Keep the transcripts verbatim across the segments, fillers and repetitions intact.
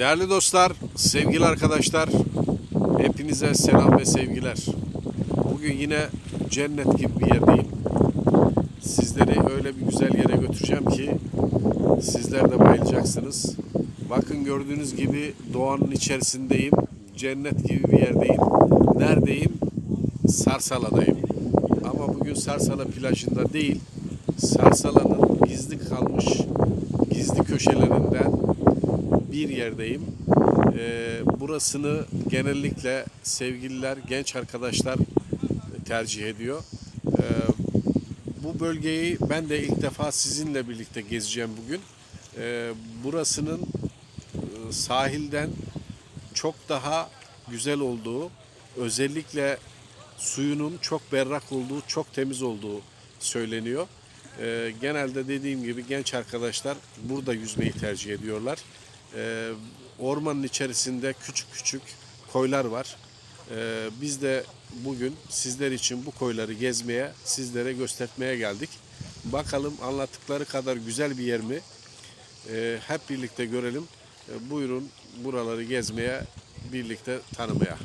Değerli dostlar, sevgili arkadaşlar, hepinize selam ve sevgiler. Bugün yine cennet gibi bir yerdeyim. Sizleri öyle bir güzel yere götüreceğim ki sizler de bayılacaksınız. Bakın gördüğünüz gibi doğanın içerisindeyim. Cennet gibi bir yerdeyim. Neredeyim? Sarsala'dayım. Ama bugün Sarsala plajında değil, Sarsala'nın gizli kalmış gizli köşelerinden bir yerdeyim. Ee, burasını genellikle sevgililer, genç arkadaşlar tercih ediyor. Ee, bu bölgeyi ben de ilk defa sizinle birlikte gezeceğim bugün. Ee, burasının e, sahilden çok daha güzel olduğu, özellikle suyunun çok berrak olduğu, çok temiz olduğu söyleniyor. Ee, genelde dediğim gibi genç arkadaşlar burada yüzmeyi tercih ediyorlar. Ee, ormanın içerisinde küçük küçük koylar var. Ee, biz de bugün sizler için bu koyları gezmeye, sizlere göstermeye geldik. Bakalım anlattıkları kadar güzel bir yer mi? Ee, hep birlikte görelim. Ee, buyurun buraları gezmeye, birlikte tanımaya.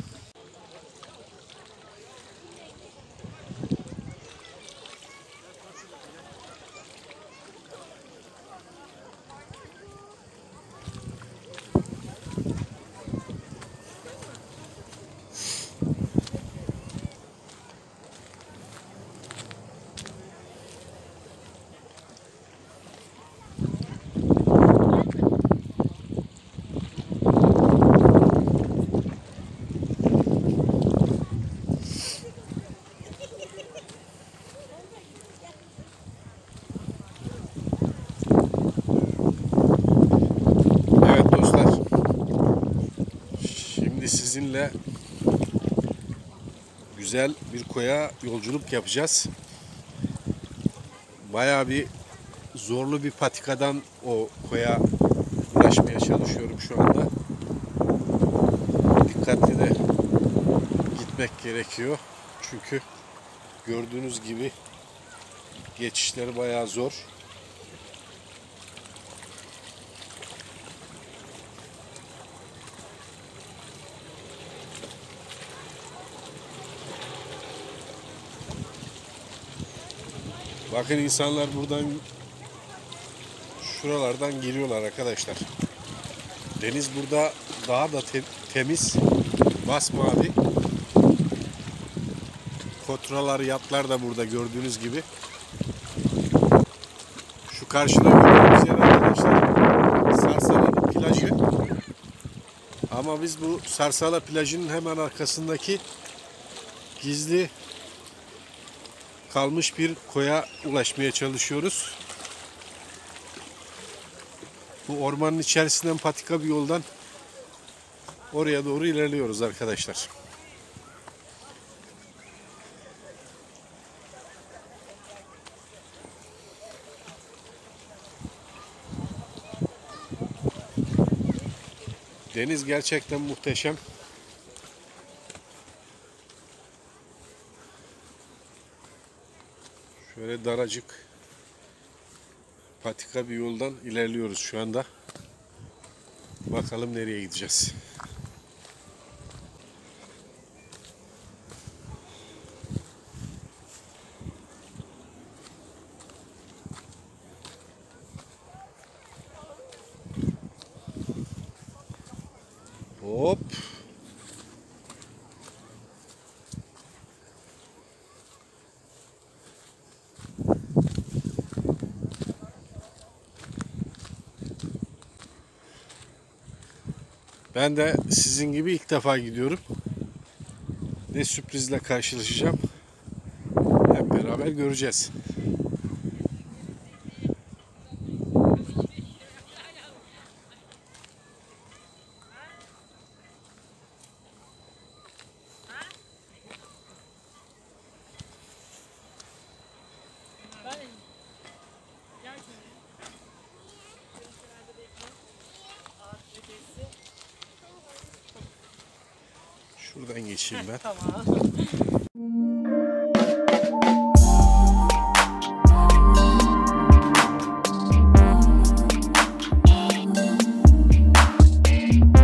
Sizinle güzel bir koya yolculuk yapacağız. Bayağı bir zorlu bir patikadan o koya ulaşmaya çalışıyorum şu anda. Dikkatli de gitmek gerekiyor. Çünkü gördüğünüz gibi geçişleri bayağı zor. Bakın insanlar buradan, şuralardan giriyorlar arkadaşlar. Deniz burada daha da te temiz, masmavi. Kotralar, yatlar da burada gördüğünüz gibi. Şu karşıda gördüğünüz yer arkadaşlar Sarsala'nın plajı. Ama biz bu Sarsala plajının hemen arkasındaki gizli kalmış bir koya ulaşmaya çalışıyoruz. Bu ormanın içerisinden patika bir yoldan oraya doğru ilerliyoruz arkadaşlar. Deniz gerçekten muhteşem. Şöyle daracık patika bir yoldan ilerliyoruz şu anda. Bakalım nereye gideceğiz. Hop. Ben de sizin gibi ilk defa gidiyorum. Ne sürprizle karşılaşacağım. Hep beraber göreceğiz. Şuradan geçeyim ben. Tamam. Thank you.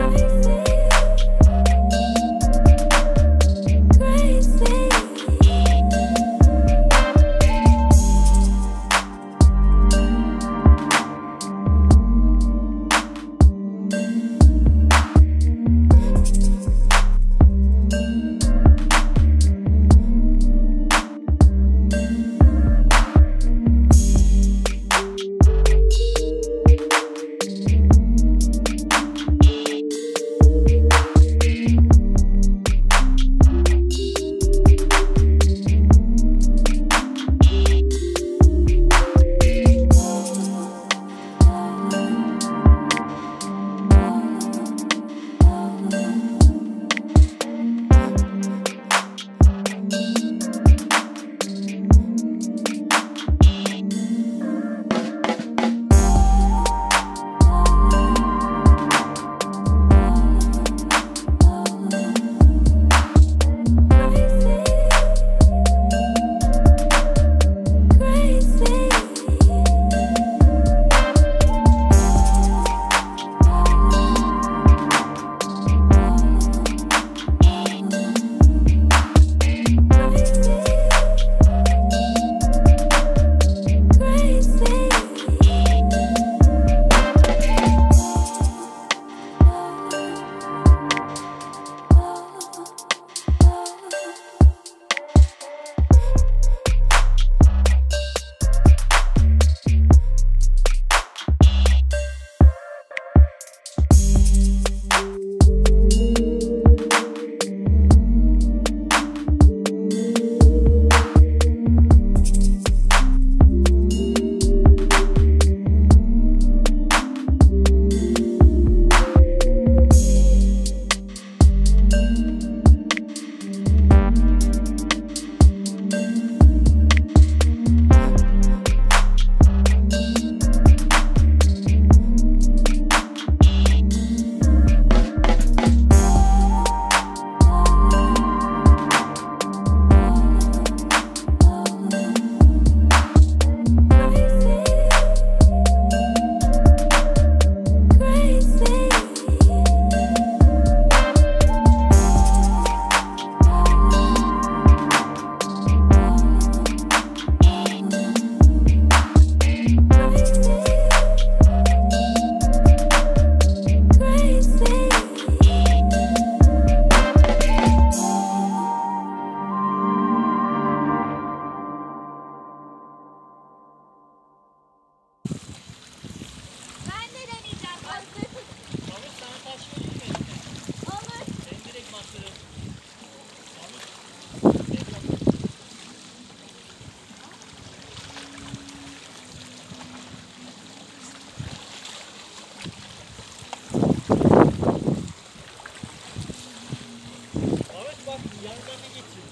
Yanlarına getir.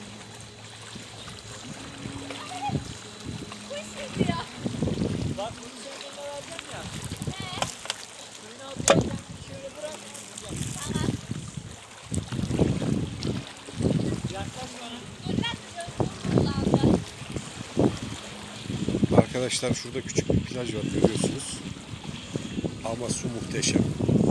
Kuş gidiyor. Bak bunu senin eline vereceğim ya. He. Suyun altına kendini şöyle bırak. Tamam. Yaklaş bana. Dur ben gözümü kullandım. Arkadaşlar şurada küçük bir plaj var, görüyorsunuz. Ama su muhteşem.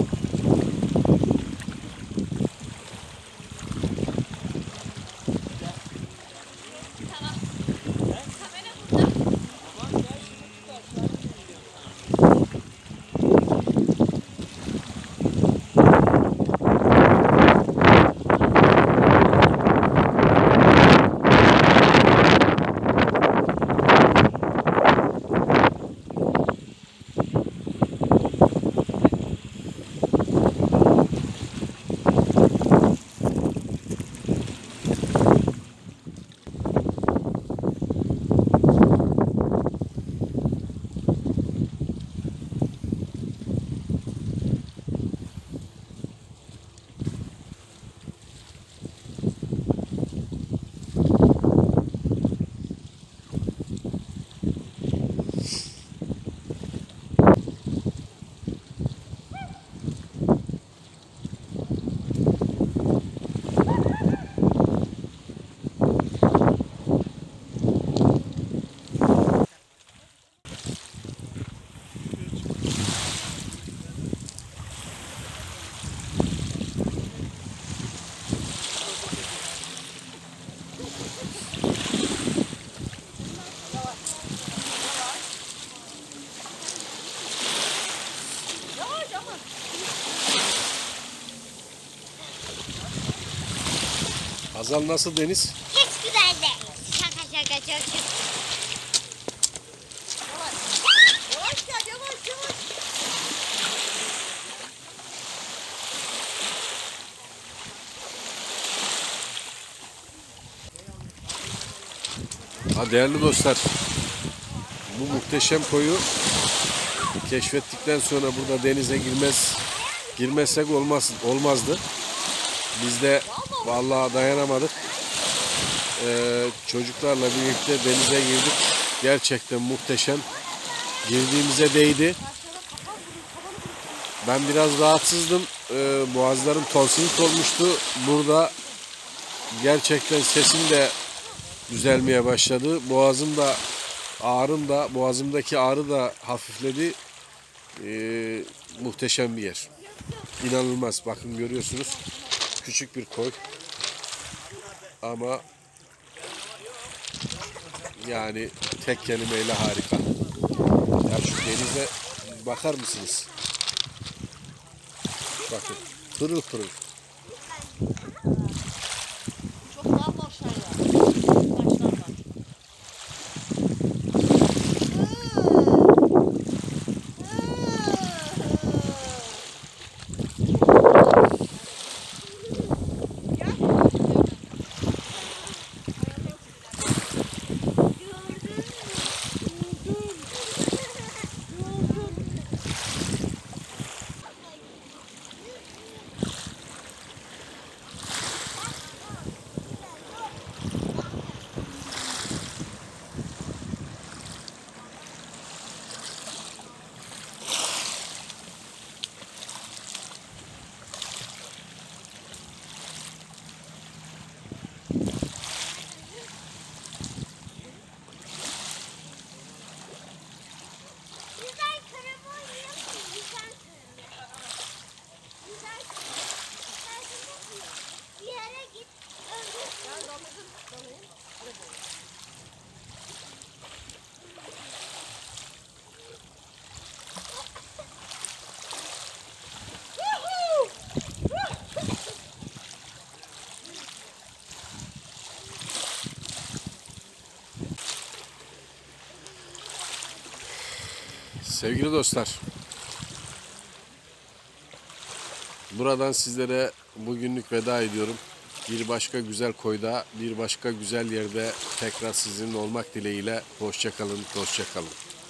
Tamam. Kamera burada. Aman gel şunu tut aşağıya ineceğim. Yavaş yavaş. Hazal nasıl deniz? Hiç güzel değil. Şaka şaka çok şaka. Yavaş. Yavaş gel yavaş yavaş. Ha, değerli dostlar, bu muhteşem koyu keşfettikten sonra burada denize girmez girmezsek olmaz olmazdı. Biz de vallahi dayanamadık. Ee, çocuklarla birlikte denize girdik. Gerçekten muhteşem. Girdiğimize değdi. Ben biraz rahatsızdım. Ee, boğazlarım tonsilit olmuştu. Burada gerçekten sesim de düzelmeye başladı. Boğazım da, ağrım da, boğazımdaki ağrı da hafifledi. Ee, muhteşem bir yer. İnanılmaz. Bakın görüyorsunuz. Küçük bir koy. Ama yani tek kelimeyle harika. Ya şu denize bakar mısınız? Bakın. Pırıl pırıl. Çok daha boşlar ya. Taşlar var. Güzel kırmızı oynuyorsun. Güzel kırmızı. Güzel kırmızı. Bir yere git. Ben daladım. Dalayım. Sevgili dostlar, buradan sizlere bugünlük veda ediyorum. Bir başka güzel koyda, bir başka güzel yerde tekrar sizinle olmak dileğiyle. Hoşça kalın, hoşça kalın.